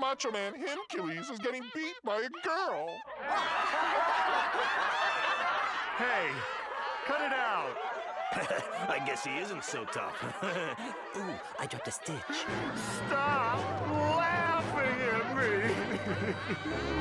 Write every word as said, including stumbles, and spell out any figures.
Macho Man Hercules is getting beat by a girl. Hey, cut it out. I guess he isn't so tough. Ooh, I dropped a stitch. Stop laughing at me.